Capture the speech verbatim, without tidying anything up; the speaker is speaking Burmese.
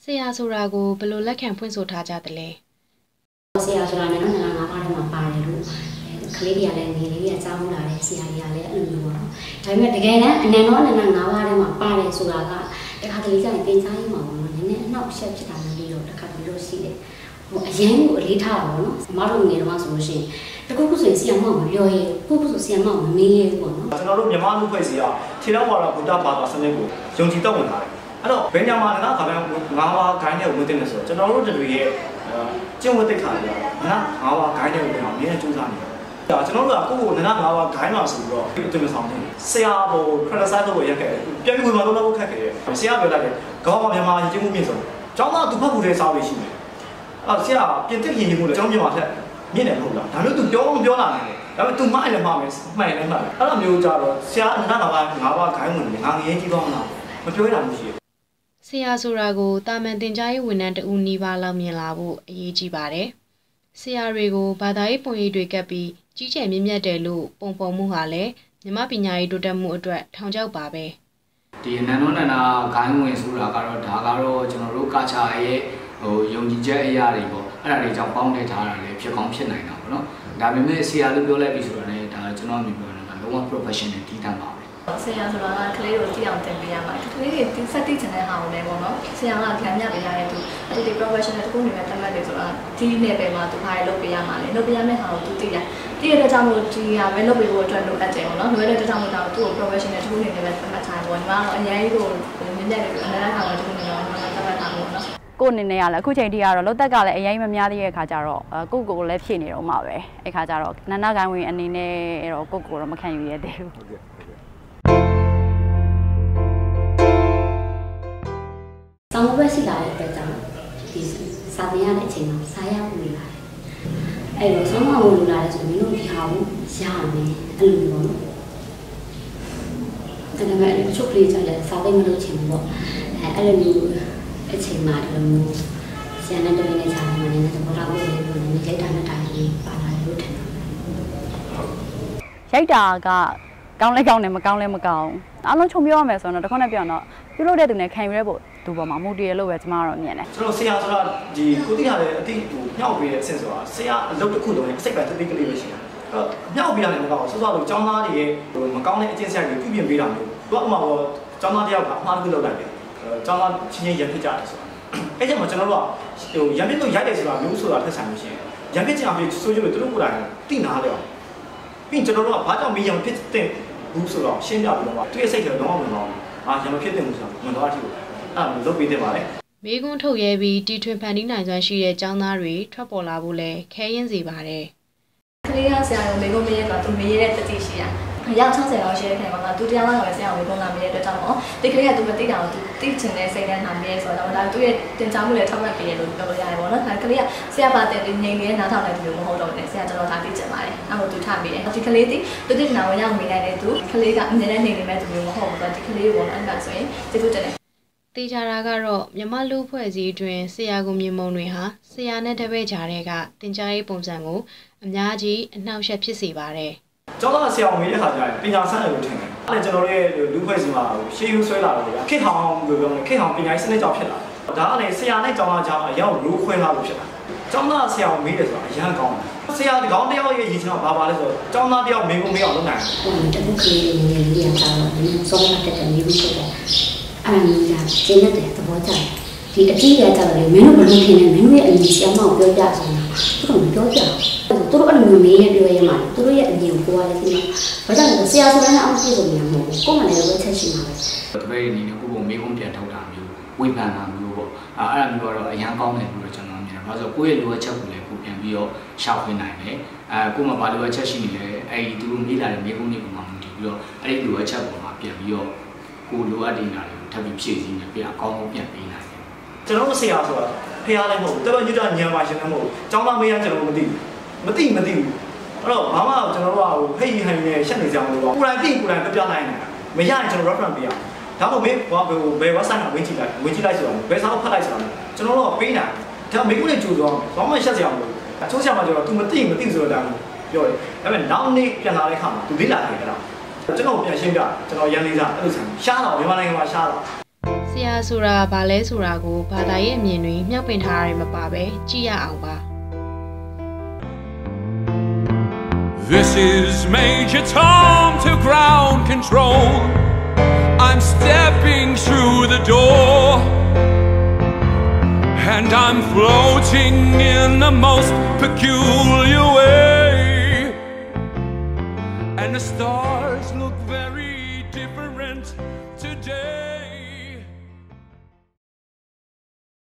ဆရာဆိုတာကိုဘယ်လိုလက်ခံဖွင့်ဆိုထားကြသလဲဆရာဆိုတာနဲ့နော်ငါးပါးထဲမှာပါတယ်လို့ကလေးတွေကလည်းငယ်လေးတွေကကြားမှုလာတယ်ဆရာတွေကလည်းအဲ့လိုမျိုးပေါ့နော်ဒါပေမဲ့တကယ်တမ်းအနေနဲ့အနန္တငါးပါးထဲမှာပါတယ်ဆိုတာကတခါတလေကျရင်တင်စားရေးမှာပေါ့နော်နည်းနည်းအနောက်အရှက်ဖြစ်တာမျိုးလေးတော့တခါတလေလို့ရှိတယ်ဟိုအရင်ကိုအလေးထားတာပေါ့နော်အမတို့ငယ်တော့ဆိုလို့ရှိရင်တကူကူဆိုရင်ဆရာမမပြောရဲဘူးကူကူဆိုဆရာမမမေးရဲဘူးပေါ့နော်ကျွန်တော်တို့မြန်မာလူဖွဲ့စီကခြေထောက်ပါတော့ဗုဒ္ဓဘာသာစနစ်ကိုယုံကြည်တော့ဝင်လာတယ်အဲ့တော့ဘယ်ညမှာကခါပြန်ငါးပါးခိုင်းတဲ့ဝင်တဲ့လို့ဆိုတော့ကျွန်တော်တို့တွေရဲ့ကျင့်ဝတ်တိတ်ခါတွေကငါးငါးပါးခိုင်းတဲ့ဝင်အောင်နည်းနည်းစူးစမ်းနေတယ်ဒါကျွန်တော်တို့ကကိုယ့်ကိုငါးငါးပါးခိုင်းမှာဆိုပြီးတော့အတင်မဆောင်နေဆရာဟို criticize လုပ်ရခဲ့ပြန်ပြီးဝင်မှာတော့တော့ခက်ခဲ့တယ်ဆရာပြောလိုက်တယ်ကောင်းပါမြန်မာရည်ကျင်းမှုမြင့်ဆုံးကျောင်းသားသူဖတ်ဖို့တဲ့စာပေရှိတယ်အဲ့ဆရာပြင်သစ်ရည်ရည်မှုလည်းကျောင်းမြန်မာထက်မြင့်တယ်မဟုတ်လားဒါမျိုးသူပြောပြောလာတယ်ဒါပေမဲ့သူမှလည်းမှားမယ်မှန်လည်းမှန်တယ်အဲ့လိုမျိုးကြတော့ဆရာငါးငါးပါးငါးပါးခိုင်းဝင်တယ်ငါငယ်ကြီးကောင်းလားမပြောရတာမရှိဘူးဆရာဆိုတာကိုတာမန်တင်ကြားရေးဝန်ထမ်းတဦးနီးပါးလောက်မြင်လာဖို့အရေးကြီးပါတယ်ဆရာတွေကိုဘာသာရေးပုံရိပ်တွေကပ်ပြီးကြီးကျယ်မြင့်မြတ်တယ်လို့ပုံဖော်မှုဟာလည်းမြမပညာရေးတိုးတက်မှုအတွက်ထောင်ချောက်ပါပဲဒီနန္ဒနန္ဒဂိုင်းဝင်ဆိုတာကတော့ဒါကတော့ကျွန်တော်တို့ကာချာရဲ့ဟိုယုံကြည်ချက်အရာတွေပေါ့အဲ့ဒါတွေကြောင့်ပေါင်းထည့်ထားတာလည်းဖြစ်ကောင်းဖြစ်နိုင်တာပေါ့နော်ဒါပေမဲ့ဆရာလို့ပြောလိုက်ပြီဆိုတော့လည်းဒါကျွန်တော်မြင်ပြောနေတာလုံးဝ professional တီးတတ်ပါပဲဆရာဆိုတာကကလေးကိုကြည့်အောင်တင်ပေးရမှာကလေးတွေဒီစက်တိချင်တဲ့ဟာကိုလည်းပေါ့နော်ဆရာကခံရပေးရတဲ့သူအဲ့ဒီ professional တခုနေနဲ့တတ်မှတ်တယ်ဆိုတာဒီနယ်ပယ်မှာသူဟာလုပ်ပေးရမှာလေလုပ်ပေးရမယ့်ဟာကိုသူသိတယ်သိရတဲ့ကြောင့်မို့ဒီဟာပဲလုပ်ပေးဖို့အတွက်လိုအပ်တယ်ပေါ့နော်လိုအပ်တဲ့ကြောင့်မို့တော့သူ့ကို professional တခုနေနဲ့ပဲတတ်မှတ်ထားတယ်ပေါ့ညီမကတော့အရင်ကြီးကိုမြင်မြတ်တယ်အများအားဖြင့်တခုနေတော့တတ်မှတ်ထားမှာပေါ့နော်ကိုယ်အနေနဲ့ရလဲအခုချိန်ထိကတော့လုတ်တက်ကလည်းအရင်မများသေးတဲ့အခါကျတော့ကိုကိုကိုလည်းဖြည့်နေတော့မှာပဲအဲ့ခါကျတော့နန္ဒကိုင်းဝင်အနေနဲ့တော့ကိုကိုတော့မခံယူရသေးဘူးဆောင်းပွဲရှိလာတဲ့အတွက်ကြောင့်ဒီစာသင်ရတဲ့အချိန်မှာစာရဝင်လာတယ်။အဲ့တော့ဆောင်းမဝင်လာတယ်ဆိုရင်တို့ဒီဟာကိုရမယ်အဲ့လိုပေါ့နော်။ဒါပေမဲ့ချုပ်ကလေးကြတယ်စာသိမလို့ချင်ဘူးပေါ့။အဲအဲ့လိုမျိုးအချိန်မှာဒီလိုမျိုးဆရာနဲ့တပည့်နဲ့ခြားနေတယ်သဘောထားကိုလည်းပြောနေရိုက်တာနဲ့တာကြီးပါလာလို့ထင်တယ်။ရိုက်တာကကောင်းလဲကောင်းတယ်မကောင်းလဲမကောင်းအားလုံးခြုံပြောရမယ်ဆိုတော့တစ်ခါနဲ့ပြောတော့ပြုလုပ်တဲ့သူနဲ့ခံယူရဲဖို့သူပေါ်မှာမူတည်ရလို့ပဲကျွန်တော်တို့မြင်တယ်ကျွန်တော်ဆရာဆိုတာဒီကိုတိရတဲ့အတိဟိုမြောက်ပေးတဲ့အဆင့်ဆိုတာဆရာအလုပ်တစ်ခုလုံးနဲ့အစိတ်ပိုင်းတစ်သိကလေးပဲရှိတာအဲ့တော့မြောက်ပေးရတယ်မကောင်းဘူးဆိုတော့ကျောင်းသားတွေရဲ့ဟိုမကောင်းတဲ့အကျင့်စရိုက်တွေပြုပြင်ပေးတာမျိုးသူကဥမာတော့ကျောင်းသားတယောက်ကအမှားတစ်ခုလုပ်လိုက်တယ်ကျောင်းသားချင်းချင်းရံဖြစ်ကြတယ်ဆိုတာအဲ့ကျမှကျွန်တော်တို့ကဟိုရံဖြစ်လို့ရိုက်တယ်ဆိုတာမျိုးဆိုတာထက်ဆိုင်လို့ရှိရင်ရံဖြစ်ချင်အောင်ပြီးဆိုကြလို့သူတို့ကိုယ်တိုင်တိနာတယ်ပြီးကျွန်တော်တို့ကဘာကြောင့်မီးရံဖြစ်တဲ့ဘူးဆိုတော့ရှင်းပြပြီးတော့သူ့ရဲ့စိတ်ထဲတော့မဝင်တော့ဘူးအာရံမဖြစ်တဲ့ဘူးဆိုတော့မတော်အထိဘူးအဲ့လိုလုပ်ပေးတယ်ပါလေမေကွန်းထုတ်ရဲပြီးတီထွင်ဖန်တီးနိုင်စွမ်းရှိတဲ့ကျောင်းသားတွေထွက်ပေါ်လာဖို့လဲခဲရင်စီပါတယ်ကလေးကဆရာကမေကွန်းမေးရတော့သူမေးရတဲ့တတိရှိရရောက်၆၀လောက်ရှိတဲ့ခင်ဗျာသူတရားလောက်ပဲဆရာမေကွန်းလာမေးရတဲ့အတွက်ကြောင့်ပေါ့ဒီကလေးကသူမသိတာကိုသူသိချင်တဲ့စိတ်နဲ့နာမေးရဆိုတော့ဒါသူ့ရဲ့တင်ကြားမှုလည်းထောက်ပံ့ပေးရလို့ပြောလို့ရတယ်ပေါ့နော်ဒါကလေးကဆရာပါတဲ့ငိမ့်နေတဲ့နားထောင်တဲ့သူမျိုးမဟုတ်တော့ဘူးဆရာကျွန်တော်ဒါသိချင်ပါတယ်အဲ့လိုသူထားပေးတယ်ဒီကလေးဒီသူတိနာဝင်ရောက်မေးလိုက်တဲ့သူကလေးကအမြဲတမ်းနေနေမဲ့သူမျိုးမဟုတ်ဘူးဆိုတော့ဒီကလေးကိုပေါ့အဲ့ဒါဆိုရင်ကျေးဇူးတင်တယ်တေချာတာကတော့မြမလူဖွဲ့စည်းအတွင်းဆရာကိုမြင်မုံတွေဟာဆရာနဲ့တပည့်ကြားတွေကတင်ကြားရေးပုံစံကိုအများကြီးအနှောက်အယှက်ဖြစ်စေပါတယ်။ကျောင်းသားဆရာမေးတဲ့ခါကျရင်ပညာဆန်းတယ်လို့ထင်တယ်။အဲ့ဒါကျွန်တော်တို့ရဲ့လူဖွဲ့စည်းမှာရှေးယူဆွဲလာတယ်ဗျာ။ခေတ်ဟောင်းလို့ပြောမယ်ခေတ်ဟောင်းပညာရေးစနစ်ကြောင့်ဖြစ်လာတယ်။ဒါကလည်းဆရာနဲ့ကျောင်းသားကြားမှာအရောက်လူခွဲလာလို့ဖြစ်တာ။ကျောင်းသားဆရာမေးတယ်ဆိုတာအရန်ကောင်းတယ်။ဆရာဒီကောင်းတယောက်ရဲ့ရည်ချင်တော့ဘာပါလဲဆိုတော့ကျောင်းသားတယောက်မေးဖို့မေးအောင်လုပ်နိုင်တယ်။ဟုတ်တယ်တခုကလေးလေးလေးလေးရတာတော့ဒီစောင်းတက်တဲ့မျိုးဖြစ်တယ်။အဲ့ဒါမျိုးကကျင်းတဲ့သဘောကျတယ်။ဒီအကြည့်ရကြတော့လေမင်းတို့ဘယ်လိုထင်လဲမင်းတို့ရဲ့အမြင်ဆရာမကိုပြောပြဆိုတော့သူတို့မပြောကြဘူး။သူတို့အဲ့လိုမေးရပြောရမှာသူတို့ရဲ့အမြင်ကိုကိုယ်ကလည်းသိမှာဘာကြောင့်လဲဆရာဆိုတဲ့အောင်ပြည့်စုံနေမှာမဟုတ်ဘူးကိုယ်မှလည်းဝေချက်ရှိမှာပဲတပည့်အနေနဲ့ကိုကိုမေးခွန်းပြန်ထုတ်တာမျိုးဝေဖန်တာမျိုးပေါ့အဲအဲ့ဒါမျိုးကတော့အရန်ကောင်းတယ်လို့ကျွန်တော်မြင်တယ်ဘာလို့ဆိုကိုယ့်ရဲ့လိုအပ်ချက်ကိုလည်းကိုပြန်ပြီးတော့ရှောက်ခွင့်နိုင်တယ်အဲကိုယ်မှဘာလိုအပ်ချက်ရှိနေလဲအဲ့ဒီသူတို့မေးလာတဲ့မေးခွန်းတွေကိုမှမူတည်ပြီးတော့အဲ့ဒီလိုအပ်ချက်ပေါ်မှာပြန်ပြီးတော့ကိုလိုအပ်နေတာတွေကိုထပ်ပြီးဖြည့်ဆည်းနေပြန်အကောင်းဆုံးပြန်ပေးနိုင်တယ်ကျွန်တော်တို့ဆရာဆိုတာဖះလည်းမဟုတ်ဘူးတော်တော်ညွတ်ညံပါရှင်လည်းမဟုတ်ဘူးကျောင်းသားမေးရကျွန်တော်မသိဘူးမသိမသိဘူးအဲ့တော့ဘာမှကျွန်တော်တို့ကဟိုဖိတ်ဟန်နေရှက်နေကြအောင်လို့ကိုယ်တိုင်သိကိုယ်တိုင်ပြပြနိုင်တယ်မရရင်ကျွန်တော် reference ပေးရအောင်ဒါမှမဟုတ်ဘာဘယ် website မှာဝင်ကြည့်လိုက်ဝင်ကြည့်လိုက်ဆိုတော့ဘယ်စာအုပ်ဖတ်လိုက်ဆိုတော့ကျွန်တော်တို့ကပေးနိုင်ဒါမေကုနဲ့ကြိုးဆိုတော့ဘာမှရှက်စရာမလိုဘူးအချိုးဆရာမကျွန်တော် तू မသိမသိဆိုတော့ဒါပြောတယ်ဒါပေမဲ့နောက်နေ့ပြန်လာတဲ့ခါမှာ तू လေ့လာတယ်အဲ့ဒါကျွန်တော်ပြန်ရှင်းပြကျွန်တော်ရန်လေးစားအဲ့လိုဆန်ရှားတော့မြန်မာနိုင်ငံမှာရှားတော့ဆရာဆိုတာဘာလဲဆိုတာကိုဘာသာရေးအမြင်တွေမြှောက်ပင်ထားရမှာပါပဲကြည့်ရအောင်ပါ This is Major Tom to ground control. I'm stepping through the door, and I'm floating in the most peculiar way, and the stars look very different today.